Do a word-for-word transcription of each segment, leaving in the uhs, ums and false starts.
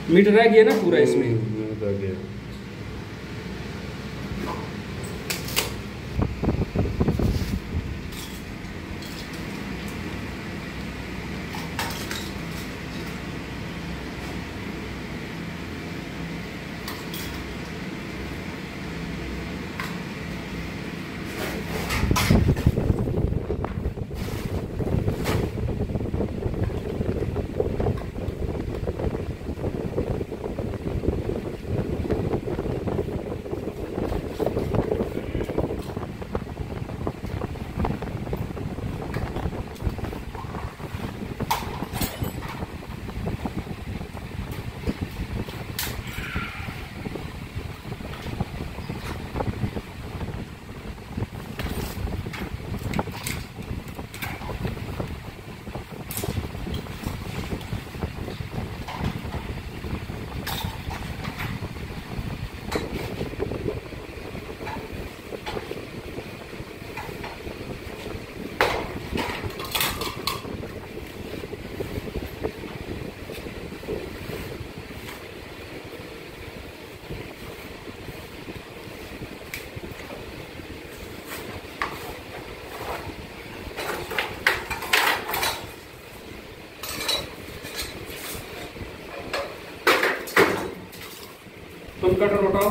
Metre आ गया ना पूरा इसमें। मीटर आ गया। तुम कटर उठाओ।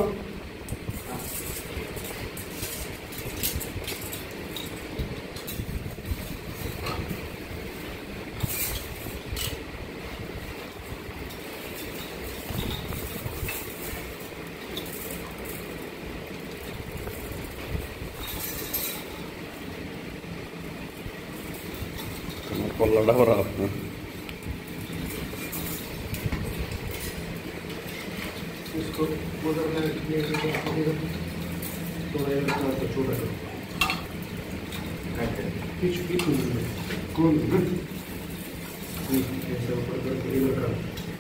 पल्ला बड़ा इसको उधर में थोड़ा छोटा करो पीछे पीछे कौन है ऐसा ऊपर करके इधर का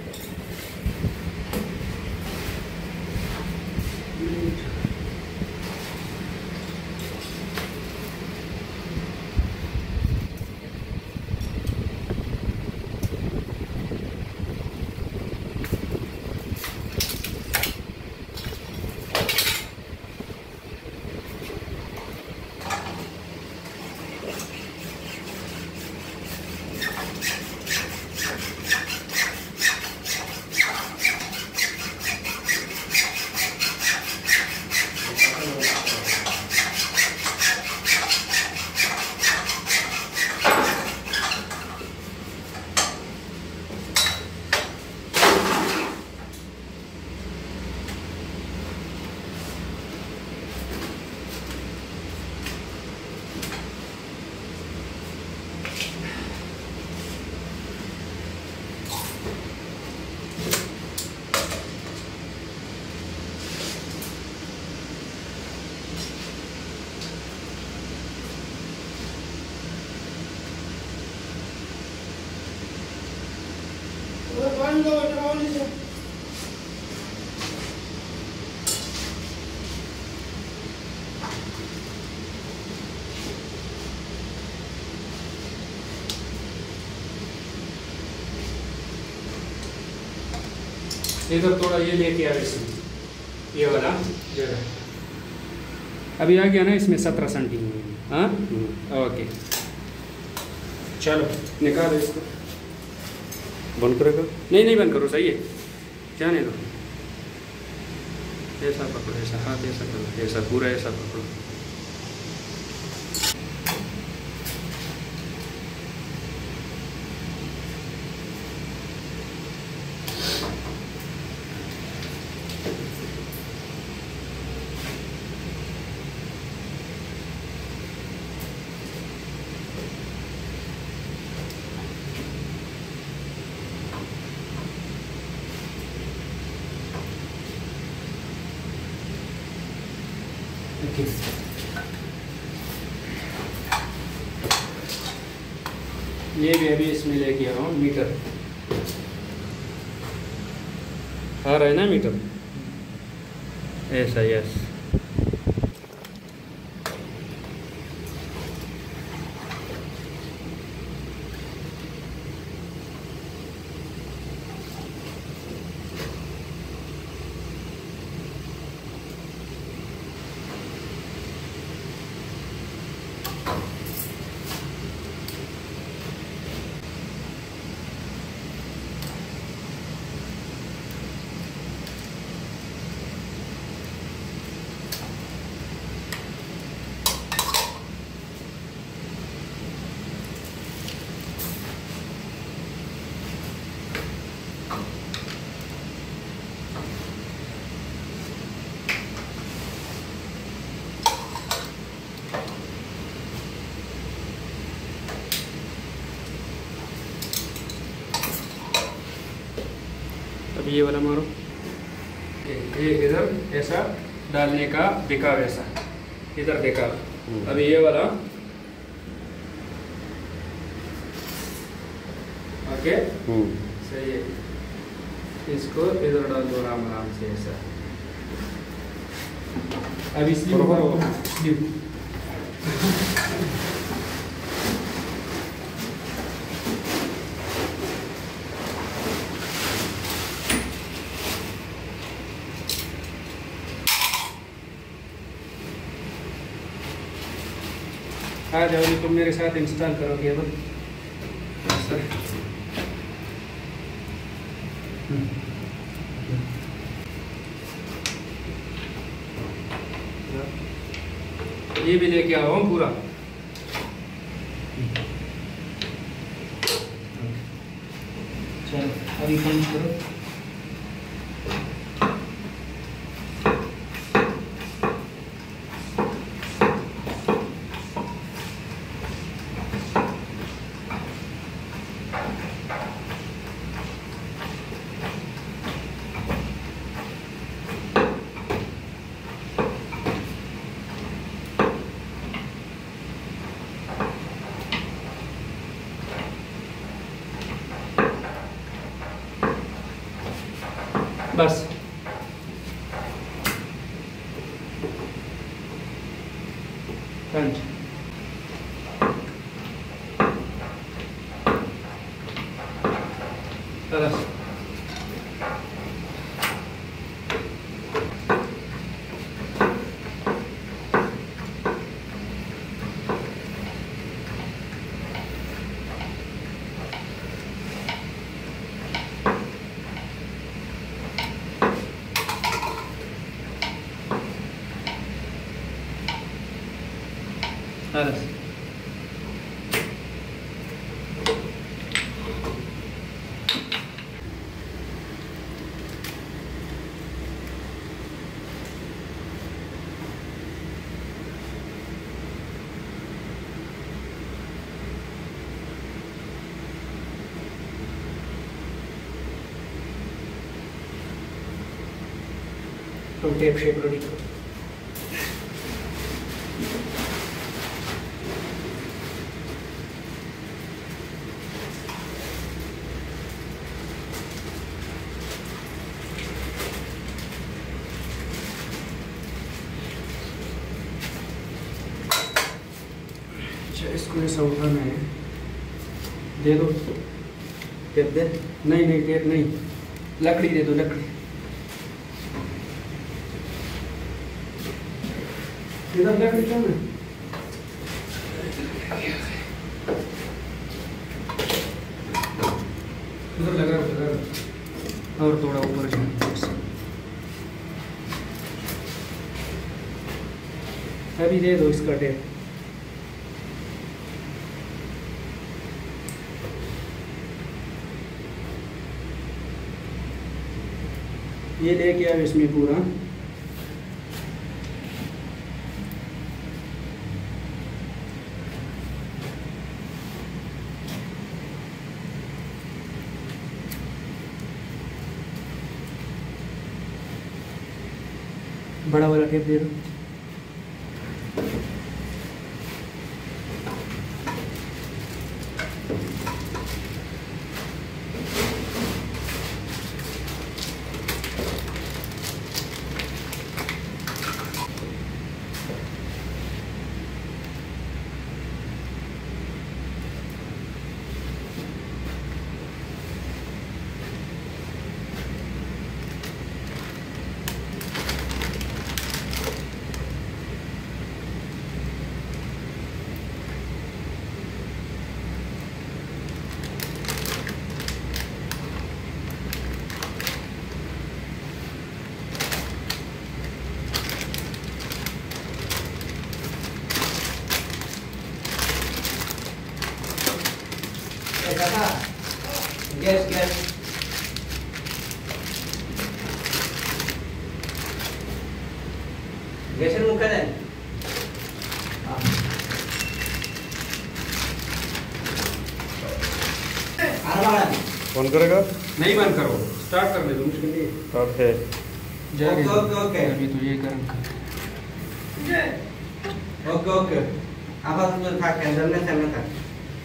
इधर थोड़ा ये लेके आ इसमें ये वाला जगह अभी आ गया ना इसमें सत्रह सेंटीमीटर। हाँ ओके चलो निकालो इसको। बंद करेगा? नहीं नहीं बंद करो सही है जाने दो। ऐसा पकड़ो ऐसा हाथ ऐसा करो ऐसा पूरा ऐसा पकड़ो। ये भी अभी इसमें लेके आ रहा हूँ मीटर आ रहा है ना मीटर ऐसा यस। अभी ये वाला मारो, ये इधर ऐसा डालने का बेकार, ऐसा इधर बेकार। अभी ये वाला ओके सही है, इसको इधर डाल दो आराम आराम से ऐसा। अब स्लीव करो, स्लीव आ जाओ, तुम मेरे साथ इंस्टॉल करोगे अब ये भी लेके आओ पूरा। चलो अभी पंच करो। बस पंच। बस बस तुम टेप शेप रेडी करो। इसको ऐसा उठाना है, दे दो टेप दे। नहीं नहीं टेप नहीं, लकड़ी दे दो, लकड़ी इधर लकड़ी क्यों है? इधर लगा लगा और थोड़ा ऊपर से। अभी दे दो इसका टेप। ये लेके आओ इसमें पूरा। बड़ा वाला टेप दे दो। गैस गैस गैसेर मुखा दें। আর বাড়ান। बंद करेगा? नहीं बंद करो, स्टार्ट कर दे तो मुश्किल नहीं है। स्टार्ट है। जाएगा ओके, ओके, ओके। अभी तो ये गर्म कर। ओके ओके आवाज में था कैंडल में चलना था।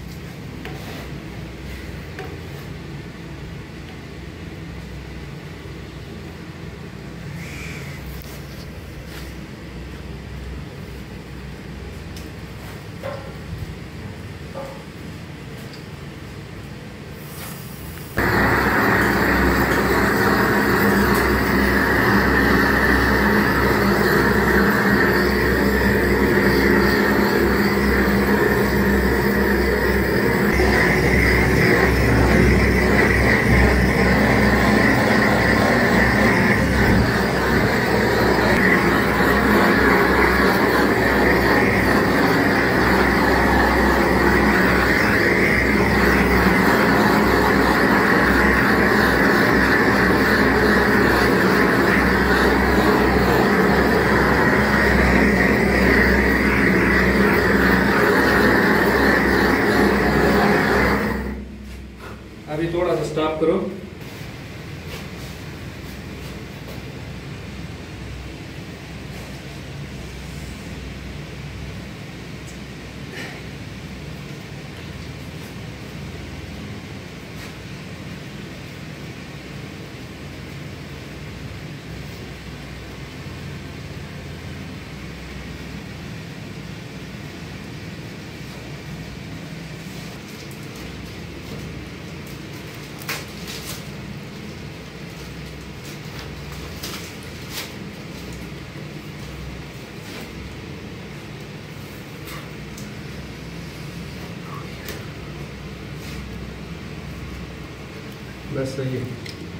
अभी थोड़ा सा स्टॉप करो। बस सही है।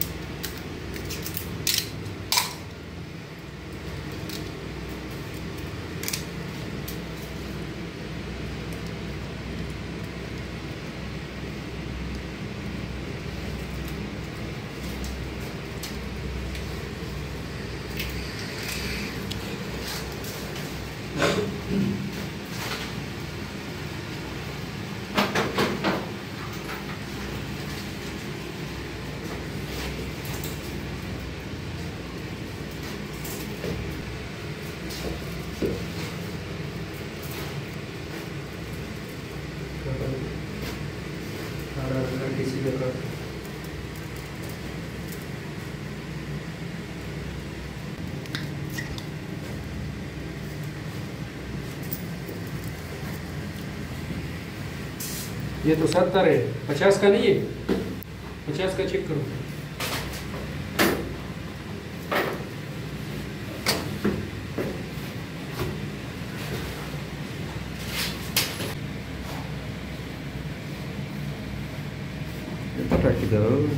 किसी जगह ये तो सत्तर है, पचास का नहीं है। पचास का चेक करो। पता किधर?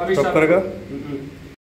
अभी टॉप सब- करेगा? हम्म,